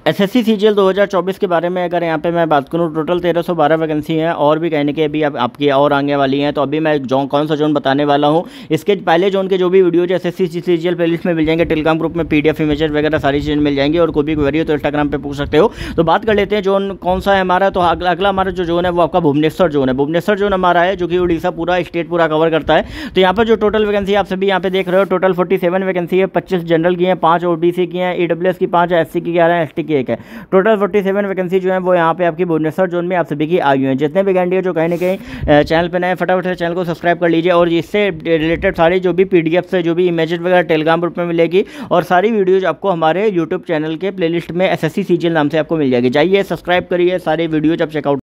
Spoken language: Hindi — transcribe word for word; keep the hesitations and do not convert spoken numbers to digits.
एसएससी सीजीएल दो हज़ार चौबीस के बारे में अगर यहाँ पे मैं बात करूँ, टोटल तेरह सौ बारह वैकेंसी हैं और भी कहने के अभी अब आपकी और आने वाली हैं। तो अभी मैं जोन कौन सा जोन बताने वाला हूँ, इसके पहले जोन के जो भी वीडियो जो एसएससी सीजीएल प्लेलिस्ट में मिल जाएंगे, टेलीग्राम ग्रुप में पीडीएफ इमेजेस वगैरह सारी चीज़ें मिल जाएंगी, और कोई भी क्वेरी हो तो इंस्टाग्राम पर पूछ सकते हो। तो बात कर लेते हैं जोन कौन सा है हमारा। तो अगला अगला हमारा जो जोन है वो आपका भुवनेश्वर जोन है। भुवनेश्वर जोन हमारा है जो कि उड़ीसा पूरा स्टेट पूरा कवर करता है। तो यहाँ पर जो टोटल वैकेंसी आप सभी यहाँ पे देख रहे हो, टोटल फोर्टी सेवन वैकेंसी है। पच्चीस जनरल की हैं, पाँच ओबीसी की हैं, ईडब्ल्यूएस की पाँच है, एससी की ग्यारह है, एसटी की एक है। टोटल फोर्टी सेवन वैकेंसी जो है वो यहाँ पे आपकी भुवनेश्वर जोन में आप सभी की आई हुई है। जितने भी कैंडिडेट जो कहीं ना कहीं चैनल पे नए, फटाफट से चैनल को सब्सक्राइब कर लीजिए, और इससे रिलेटेड सारी जो भी पीडीएफ से जो भी इमेजेस वगैरह टेलीग्राम ग्रुप में मिलेगी, और सारी वीडियोज आपको हमारे यूट्यूब चैनल के प्लेलिस्ट में एसएससी सीजीएल नाम से आपको मिल जाएगी। जाइए सब्सक्राइब करिए, सारी वीडियोज आप चेकआउट